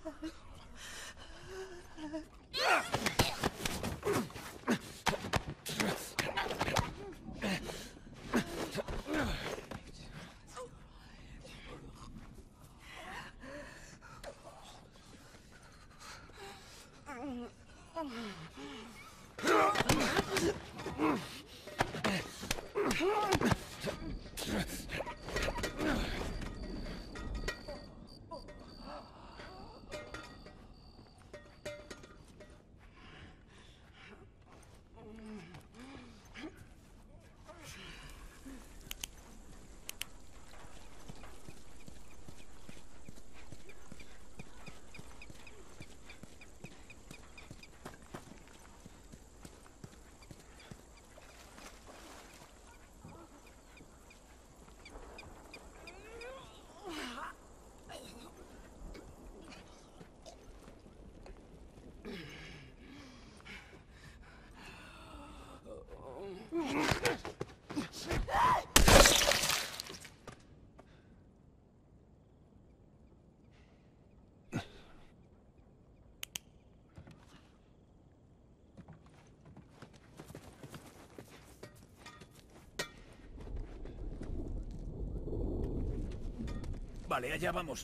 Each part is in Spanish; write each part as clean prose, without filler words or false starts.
Vale, allá vamos.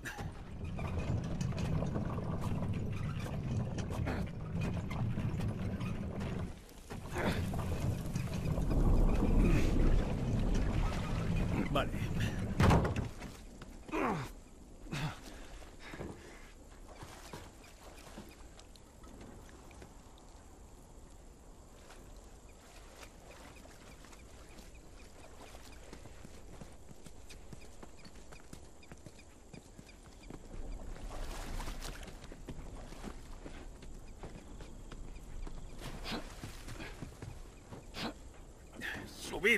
Vale. Subid.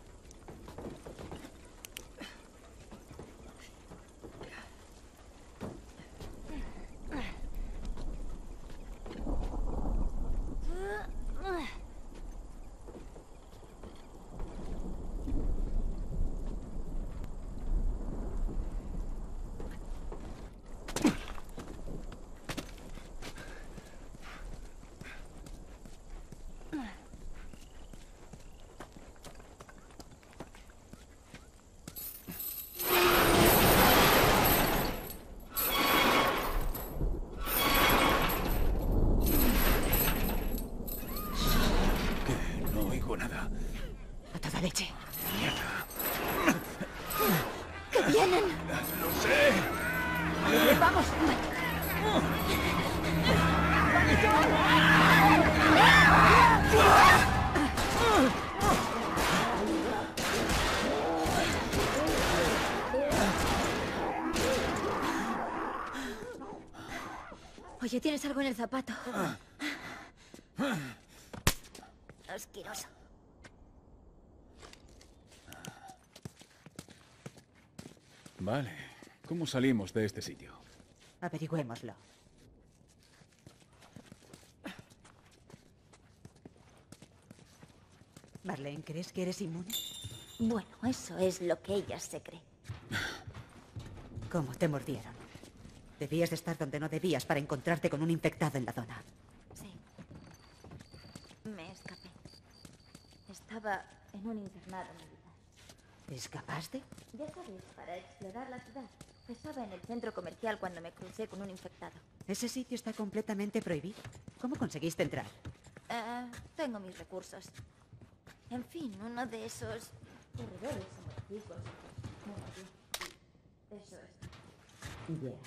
Nada. A toda leche. Mierda. ¡Que vienen! ¡Lo sé! ¡Vamos! Oye, ¿tienes algo en el zapato? Asqueroso. Vale. ¿Cómo salimos de este sitio? Averigüémoslo. Marlene, ¿crees que eres inmune? Bueno, eso es lo que ella se cree. ¿Cómo te mordieron? Debías de estar donde no debías para encontrarte con un infectado en la zona. Sí. Me escapé. Estaba en un internado militar. ¿Escapaste? Ya sabes, para explorar la ciudad. Estaba en el centro comercial cuando me crucé con un infectado. Ese sitio está completamente prohibido. ¿Cómo conseguiste entrar? Tengo mis recursos. En fin, uno de esos corredores homológicos. Eso es. Ya.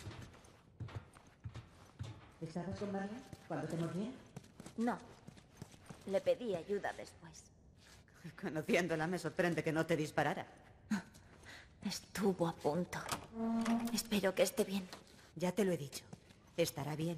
¿Estabas con Marlene cuando te mordieron? No. Le pedí ayuda después. Conociéndola, me sorprende que no te disparara. Estuvo a punto. Espero que esté bien. Ya te lo he dicho. Estará bien.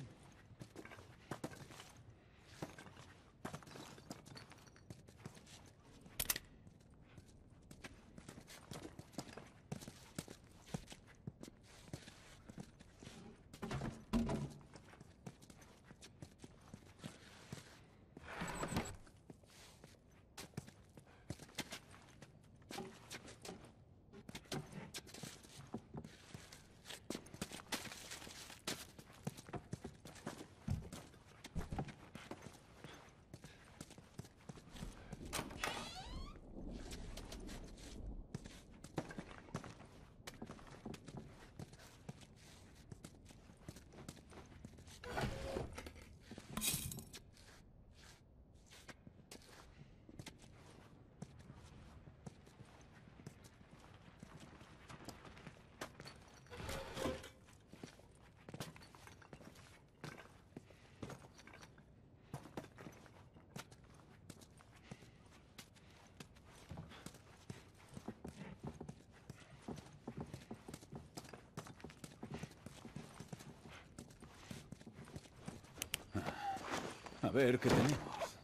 ver qué tenemos.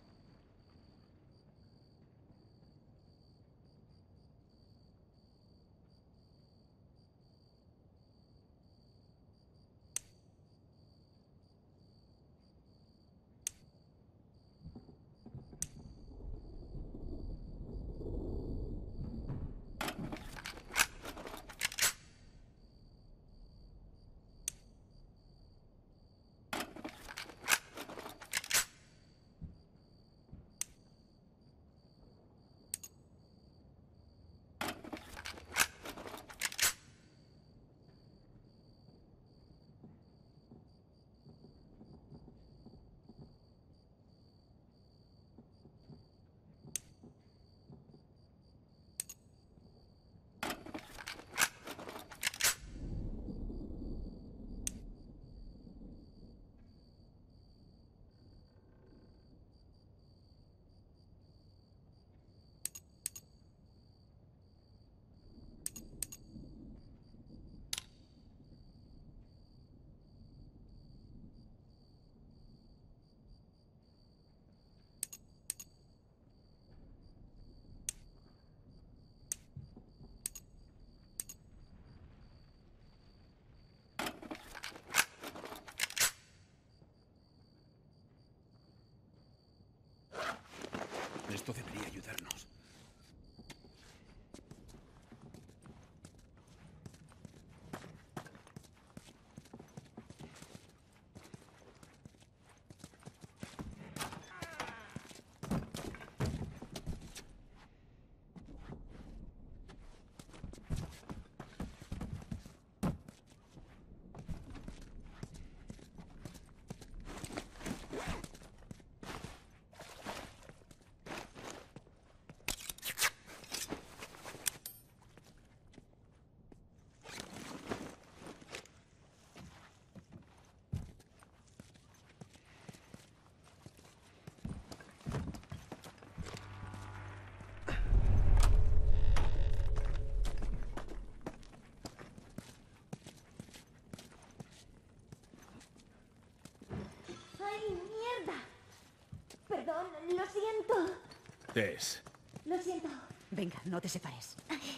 Esto debería ayudarnos. ¡Ay, mierda! Perdón, lo siento. Tess. Lo siento. Venga, no te separes.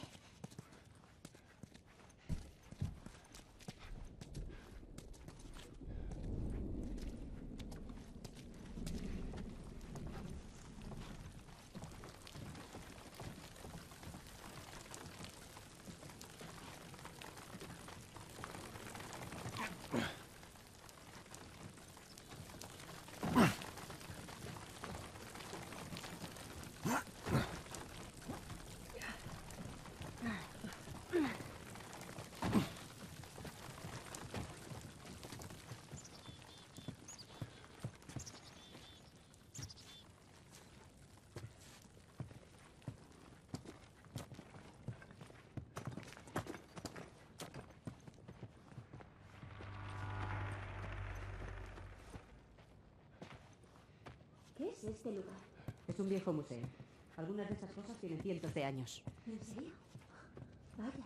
¿Qué es este lugar? Es un viejo museo. Algunas de esas cosas tienen cientos de años. ¿En serio? Vaya.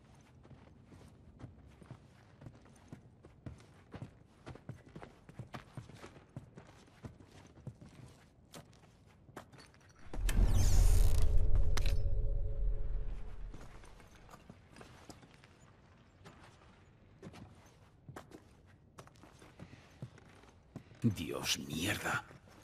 Dios, mierda.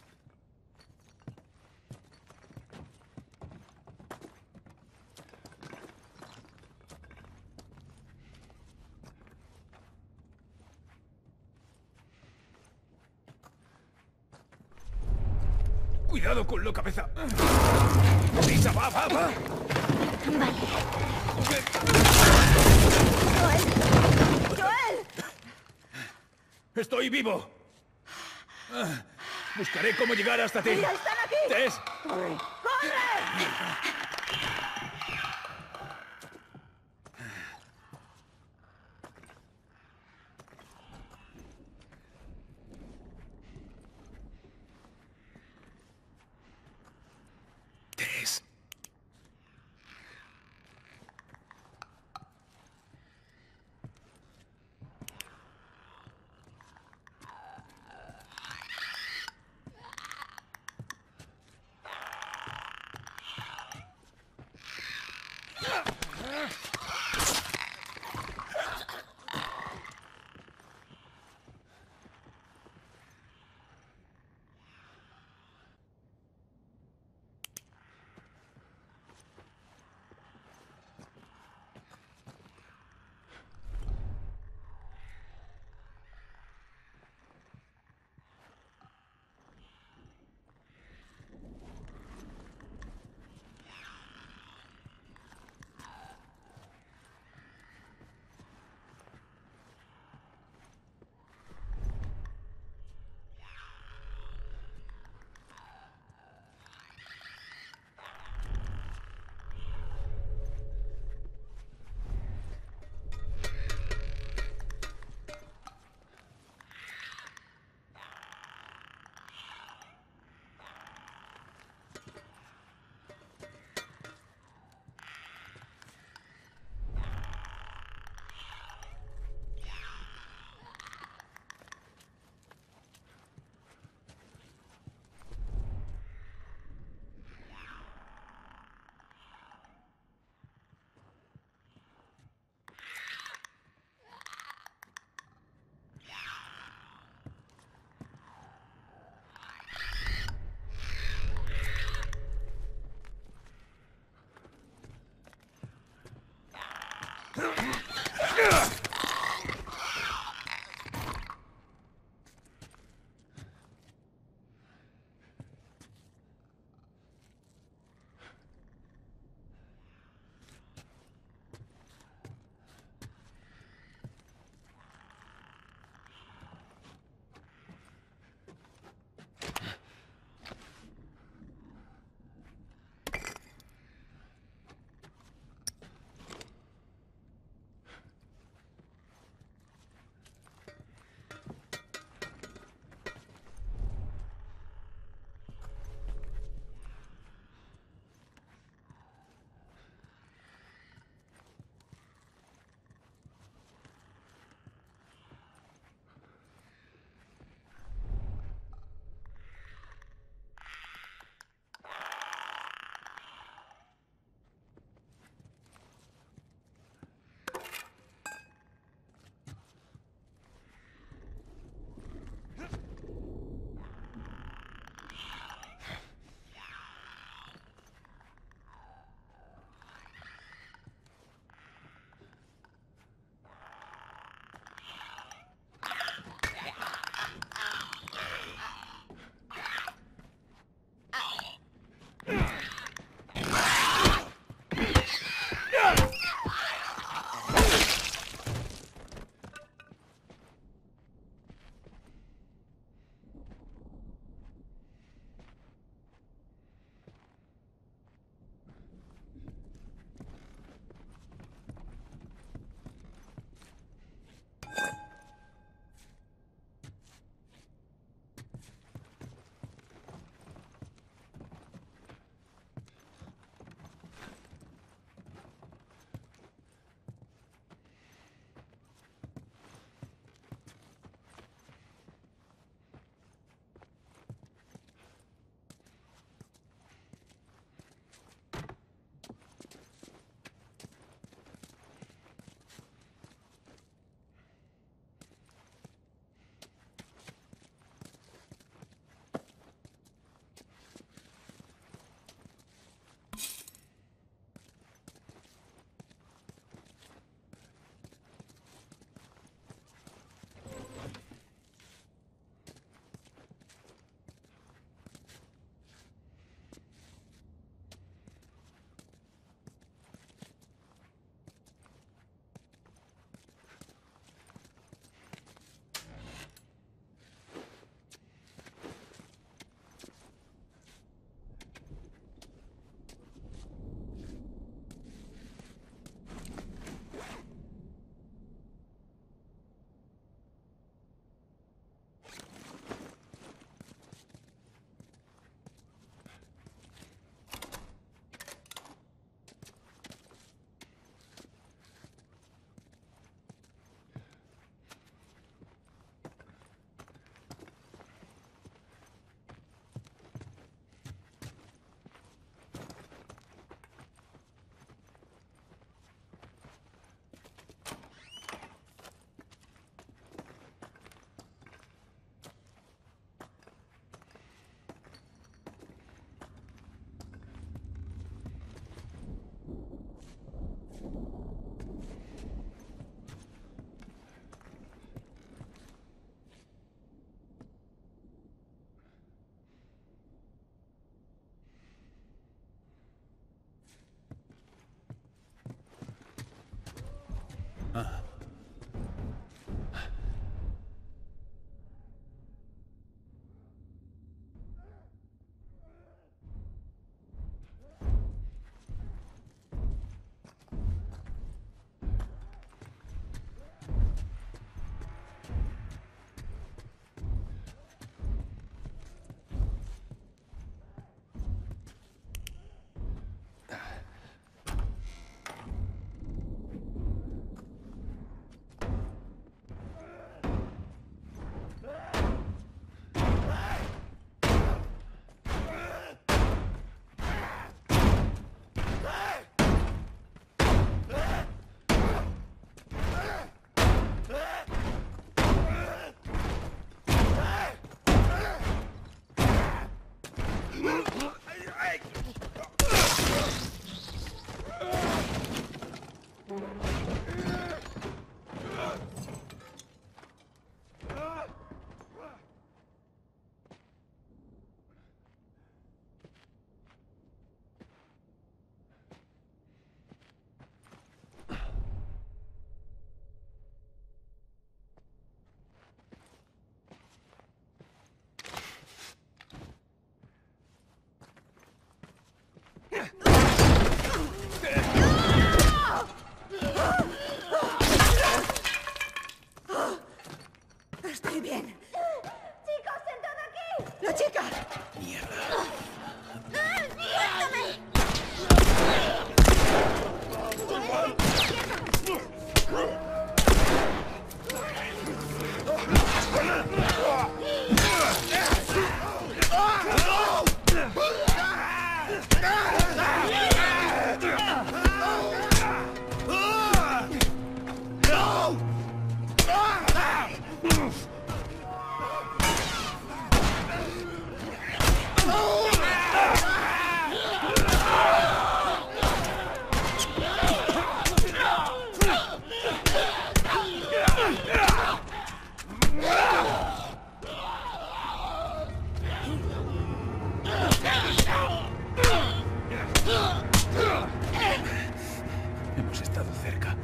Cuidado con la cabeza. Lisa, va, va, va. Vale. ¡Joel! Estoy vivo. Buscaré cómo llegar hasta ti. ¡Mira, están aquí! Tess. ¡Corre! Tess. Ay. chica! Mierda. Hemos estado cerca.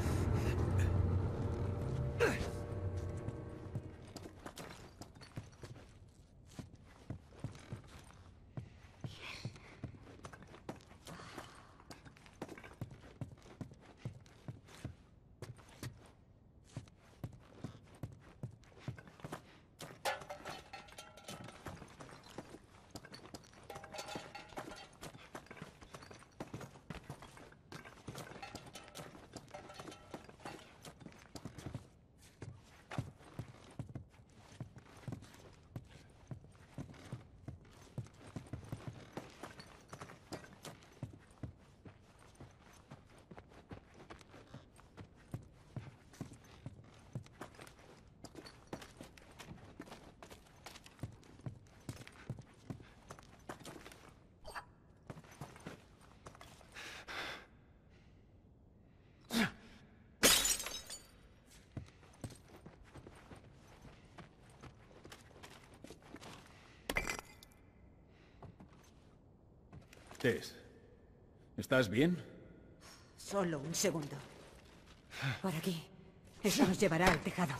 Tess, ¿estás bien? Solo un segundo. Por aquí. Eso nos llevará al tejado.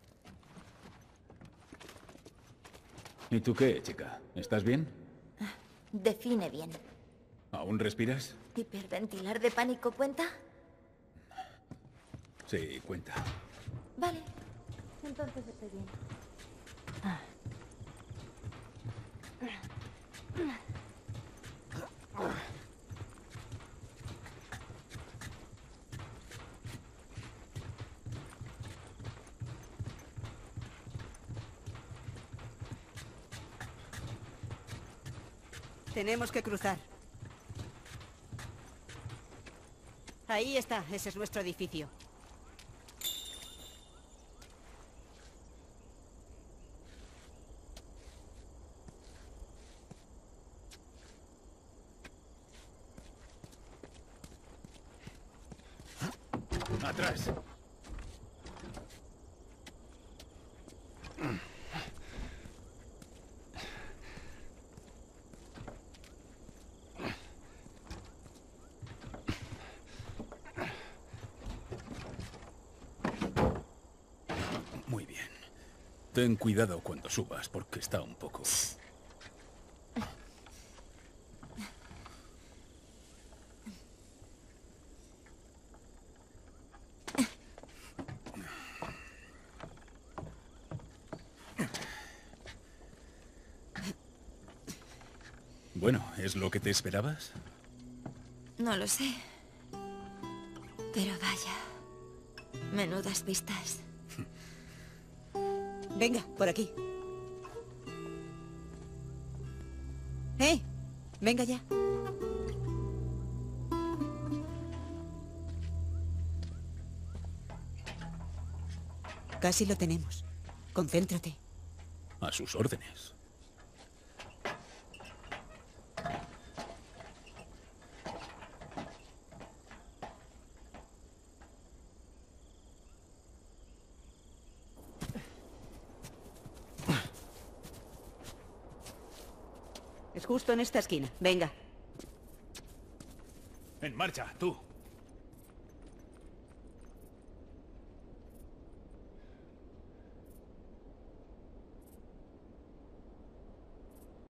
¿Y tú qué, chica? ¿Estás bien? Define bien. ¿Aún respiras? ¿Hiperventilar de pánico cuenta? Sí, cuenta. Vale. Entonces estoy bien. Tenemos que cruzar. Ahí está, ese es nuestro edificio. ¡Atrás! Muy bien. Ten cuidado cuando subas, porque está un poco... Bueno, ¿es lo que te esperabas? No lo sé. Pero vaya. Menudas pistas. Venga, por aquí. ¡Eh! Venga ya. Casi lo tenemos. Concéntrate. A sus órdenes. Es justo en esta esquina. Venga. En marcha, tú.